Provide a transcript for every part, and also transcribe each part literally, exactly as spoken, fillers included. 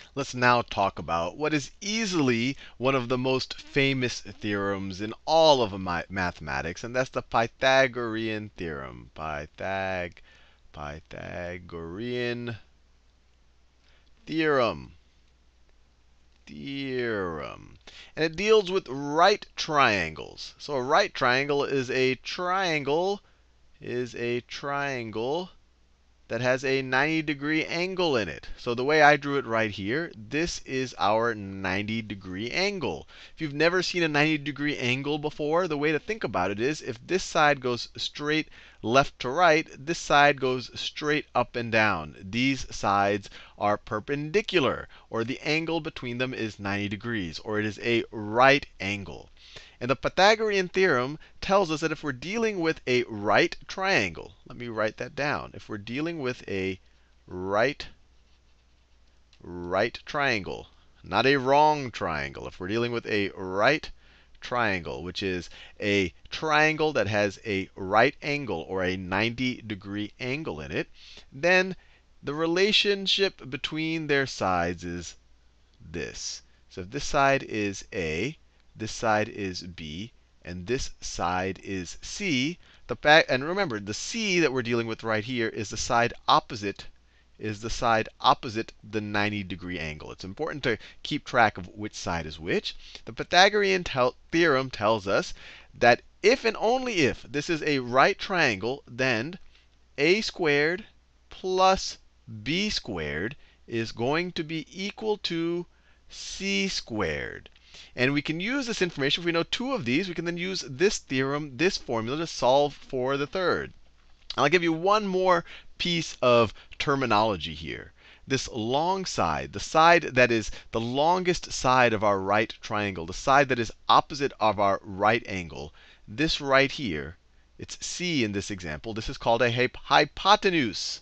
Let's now talk about what is easily one of the most famous theorems in all of ma mathematics, and that's the Pythagorean theorem. Pythag, Pythagorean theorem. Theorem. And it deals with right triangles. So a right triangle is a triangle, is a triangle that has a ninety degree angle in it. So the way I drew it right here, this is our ninety degree angle. If you've never seen a ninety degree angle before, the way to think about it is if this side goes straight left to right, this side goes straight up and down. These sides are perpendicular, or the angle between them is ninety degrees, or it is a right angle. And the Pythagorean theorem tells us that if we're dealing with a right triangle, let me write that down. If we're dealing with a right, right triangle, not a wrong triangle. If we're dealing with a right triangle, which is a triangle that has a right angle or a ninety degree angle in it, then the relationship between their sides is this. So if this side is A, this side is B, and this side is C. The back, and remember, the C that we're dealing with right here is the side opposite, is the side opposite the ninety degree angle. It's important to keep track of which side is which. The Pythagorean tel theorem tells us that if and only if this is a right triangle, then a squared plus b squared is going to be equal to c squared. And we can use this information. If we know two of these, we can then use this theorem, this formula, to solve for the third. And I'll give you one more piece of terminology here. This long side, the side that is the longest side of our right triangle, the side that is opposite of our right angle, this right here, it's C in this example. This is called a hypotenuse.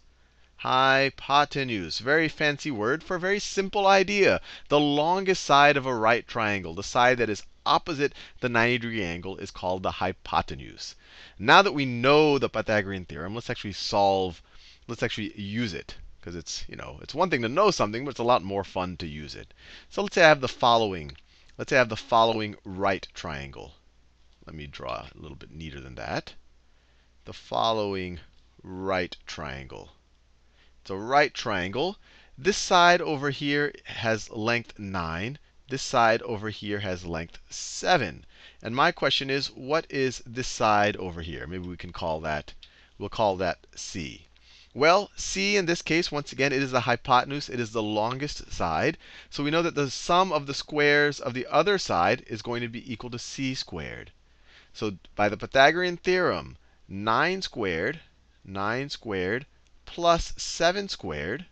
Hypotenuse. Very fancy word for a very simple idea. The longest side of a right triangle, the side that is opposite the ninety degree angle, is called the hypotenuse. Now that we know the Pythagorean theorem, let's actually solve, let's actually use it. Because it's, you know, it's one thing to know something, but it's a lot more fun to use it. So let's say I have the following. Let's say I have the following right triangle. Let me draw a little bit neater than that. The following right triangle. It's a right triangle. This side over here has length nine. This side over here has length seven. And my question is, what is this side over here? Maybe we can call that, we'll call that C. Well, C in this case, once again, it is the hypotenuse. It is the longest side. So we know that the sum of the squares of the other side is going to be equal to c squared. So by the Pythagorean theorem, nine squared, nine squared plus seven squared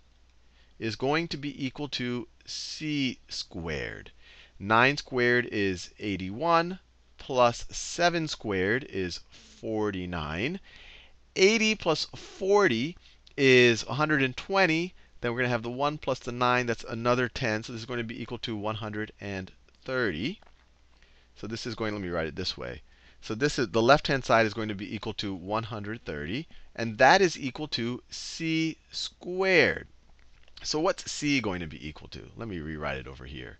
is going to be equal to c squared. nine squared is eighty-one, plus seven squared is forty-nine. eighty plus forty is one hundred twenty. Then we're going to have the one plus the nine. That's another ten. So this is going to be equal to one hundred thirty. So this is going, let me write it this way. So this is, the left-hand side is going to be equal to one hundred thirty. And that is equal to c squared. So what's c going to be equal to? Let me rewrite it over here.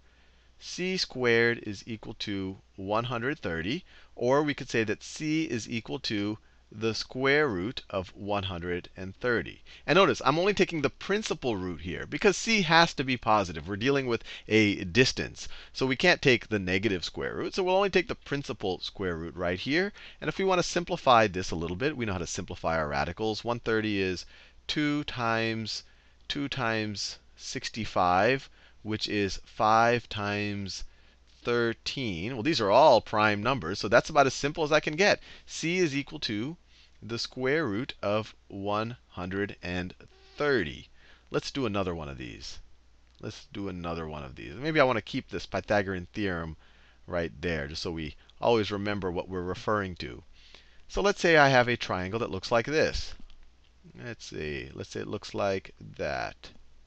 C squared is equal to one hundred thirty. Or we could say that c is equal to the square root of one hundred thirty. And notice, I'm only taking the principal root here, because c has to be positive. We're dealing with a distance. So we can't take the negative square root. So we'll only take the principal square root right here. And if we want to simplify this a little bit, we know how to simplify our radicals. one hundred thirty is two times two times sixty-five, which is five times thirteen. Well, these are all prime numbers, so that's about as simple as I can get. C is equal to the square root of one hundred thirty. Let's do another one of these. Let's do another one of these. Maybe I want to keep this Pythagorean theorem right there, just so we always remember what we're referring to. So let's say I have a triangle that looks like this. Let's see. Let's say it looks like that.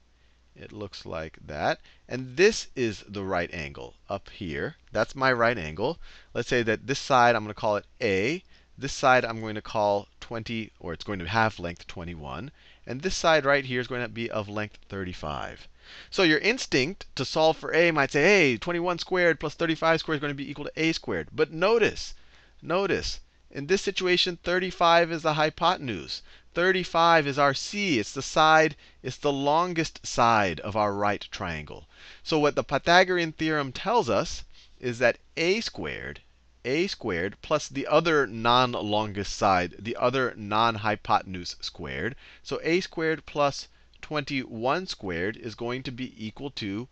It looks like that. And this is the right angle up here. That's my right angle. Let's say that this side, I'm going to call it A. This side, I'm going to call twenty, or it's going to have length twenty-one. And this side right here is going to be of length thirty-five. So your instinct to solve for a might say, hey, twenty-one squared plus thirty-five squared is going to be equal to a squared. But notice, notice, in this situation, thirty-five is the hypotenuse. thirty-five is our c. It's the side, it's the longest side of our right triangle. So what the Pythagorean theorem tells us is that a squared, a squared plus the other non-longest side, the other non-hypotenuse squared. So a squared plus twenty-one squared is going to be equal to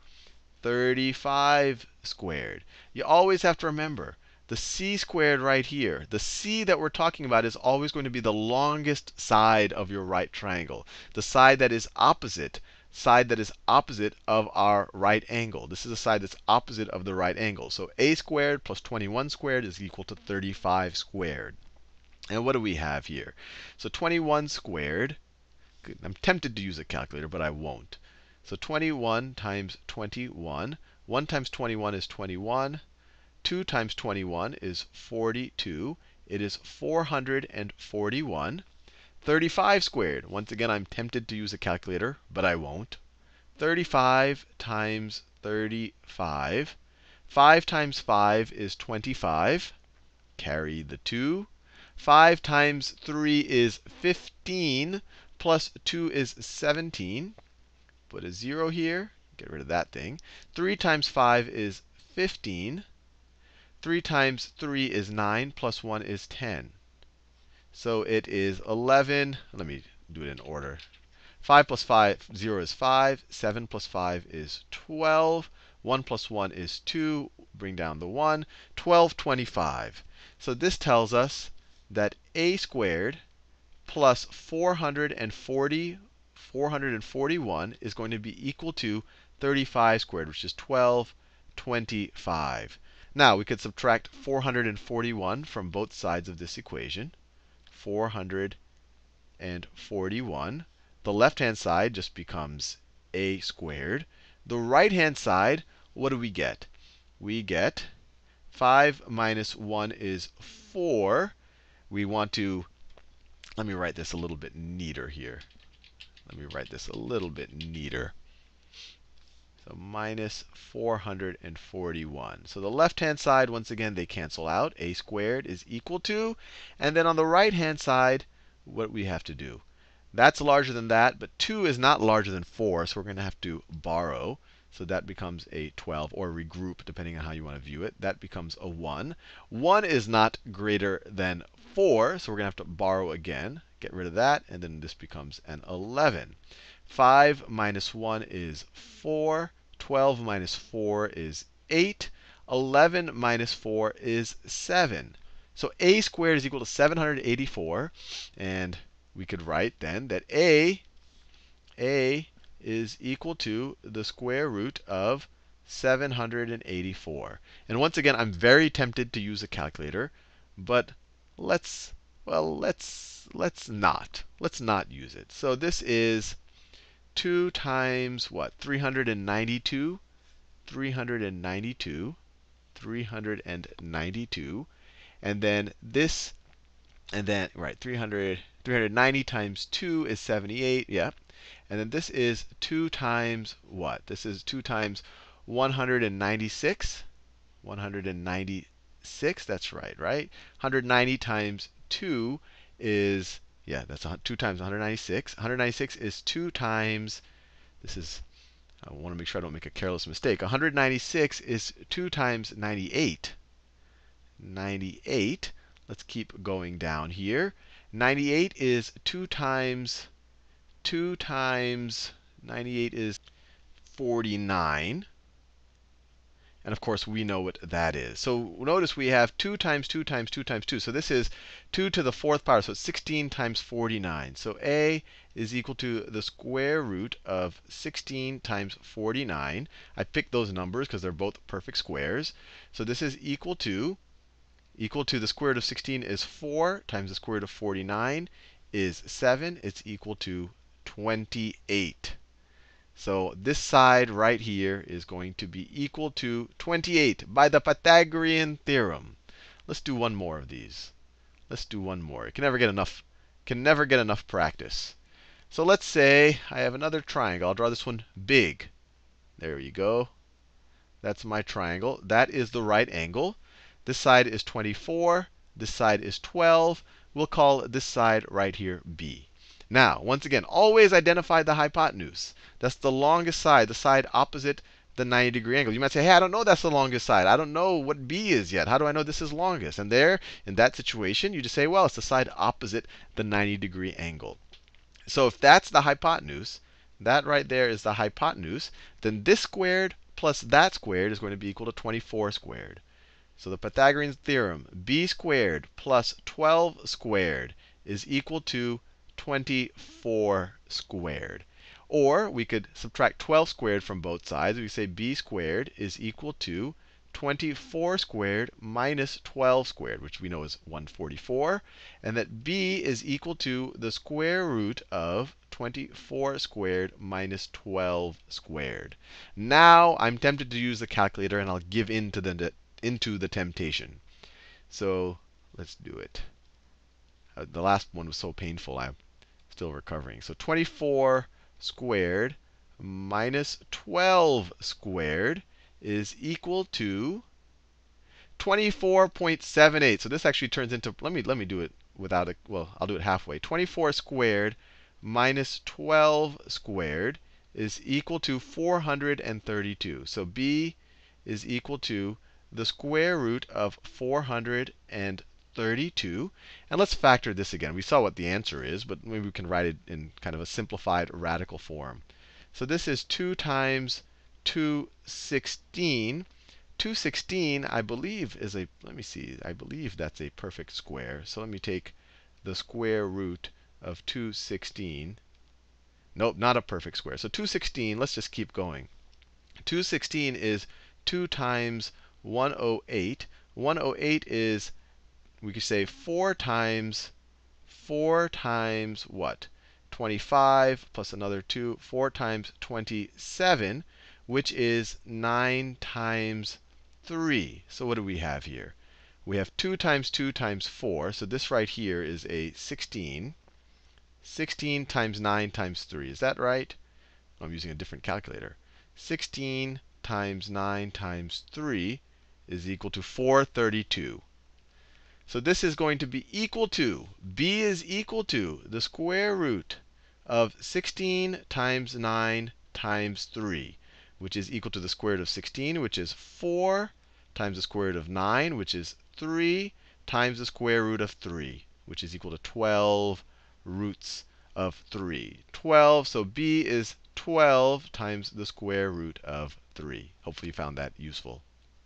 thirty-five squared. You always have to remember the c squared right here. The c that we're talking about is always going to be the longest side of your right triangle. The side that is opposite, side that is opposite of our right angle. This is a side that's opposite of the right angle. So a squared plus twenty-one squared is equal to thirty-five squared. And what do we have here? So twenty-one squared. I'm tempted to use a calculator, but I won't. So twenty-one times twenty-one. one times twenty-one is twenty-one. two times twenty-one is forty-two. It is four hundred forty-one. thirty-five squared. Once again, I'm tempted to use a calculator, but I won't. thirty-five times thirty-five. five times five is twenty-five. Carry the two. five times three is fifteen. Plus two is seventeen. Put a zero here. Get rid of that thing. three times five is fifteen. three times three is nine. Plus one is ten. So it is eleven. Let me do it in order. five plus five, zero is five. seven plus five is twelve. one plus one is two. Bring down the one. twelve twenty-five. So this tells us that a squared plus four hundred forty, four hundred forty-one is going to be equal to thirty-five squared, which is twelve twenty-five. Now, we could subtract four hundred forty-one from both sides of this equation. four hundred forty-one. The left-hand side just becomes a squared. The right-hand side, what do we get? We get five minus one is four. We want to, let me write this a little bit neater here. Let me write this a little bit neater. So minus four hundred forty-one. So the left-hand side, once again, they cancel out. A squared is equal to. And then on the right-hand side, what we have to do? That's larger than that, but two is not larger than four, so we're going to have to borrow. So that becomes a twelve, or regroup, depending on how you want to view it. That becomes a one. one is not greater than four, so we're going to have to borrow again. Get rid of that, and then this becomes an eleven. five minus one is four. twelve minus four is eight. eleven minus four is seven. So a squared is equal to seven hundred eighty-four. And we could write then that a, a is equal to the square root of seven hundred eighty-four. And once again, I'm very tempted to use a calculator, but let's, well, let's, let's not. Let's not use it. So this is two times what? three hundred ninety-two. three hundred ninety-two. three hundred ninety-two. And then this, and then, right, three hundred, three hundred ninety times two is seventy-eight. Yeah. And then this is two times what? This is two times one hundred ninety-six. one hundred ninety-six, that's right, right? one hundred ninety times two is, yeah, that's two times one hundred ninety-six. one hundred ninety-six is two times, this is, I want to make sure I don't make a careless mistake. one hundred ninety-six is two times ninety-eight. ninety-eight. Let's keep going down here. ninety-eight is two times, two times, ninety-eight is forty-nine. And of course, we know what that is. So notice we have two times two times two times two. So this is two to the fourth power. So it's sixteen times forty-nine. So a is equal to the square root of sixteen times forty-nine. I picked those numbers because they're both perfect squares. So this is equal to, equal to the square root of sixteen is four times the square root of forty-nine is seven. It's equal to twenty-eight. So this side right here is going to be equal to twenty-eight by the Pythagorean theorem. Let's do one more of these. Let's do one more. It can never get enough, can never get enough practice. So let's say I have another triangle. I'll draw this one big. There you go. That's my triangle. That is the right angle. This side is twenty-four. This side is twelve. We'll call this side right here B. Now, once again, always identify the hypotenuse. That's the longest side, the side opposite the ninety degree angle. You might say, hey, I don't know that's the longest side. I don't know what B is yet. How do I know this is longest? And there, in that situation, you just say, well, it's the side opposite the ninety degree angle. So if that's the hypotenuse, that right there is the hypotenuse, then this squared plus that squared is going to be equal to twenty-four squared. So the Pythagorean theorem, b squared plus twelve squared is equal to twenty-four squared. Or we could subtract twelve squared from both sides. We say b squared is equal to twenty-four squared minus twelve squared, which we know is one hundred forty-four. And that b is equal to the square root of twenty-four squared minus twelve squared. Now I'm tempted to use the calculator, and I'll give in to the, into the temptation. So let's do it. Uh, the last one was so painful, I'm still recovering. So twenty-four squared minus twelve squared is equal to twenty-four point seven eight. So this actually turns into, let me let me do it without a, well, I'll do it halfway. twenty-four squared minus twelve squared is equal to four hundred thirty-two. So b is equal to the square root of four hundred thirty-two. And let's factor this again. We saw what the answer is, but maybe we can write it in kind of a simplified radical form. So this is two times two hundred sixteen. two hundred sixteen, I believe, is a, let me see, I believe that's a perfect square. So let me take the square root of two hundred sixteen. Nope, not a perfect square. So two hundred sixteen, let's just keep going. two hundred sixteen is two times one hundred eight. one hundred eight is, we could say, four times, four times what? twenty-five plus another two, four times twenty-seven, which is nine times three. So what do we have here? We have two times two times four. So this right here is a sixteen. sixteen times nine times three. Is that right? I'm using a different calculator. sixteen times nine times three is equal to four hundred thirty-two. So this is going to be equal to, b is equal to the square root of sixteen times nine times three, which is equal to the square root of sixteen, which is four, times the square root of nine, which is three, times the square root of three, which is equal to twelve roots of three. twelve, so b is twelve times the square root of three. Hopefully you found that useful.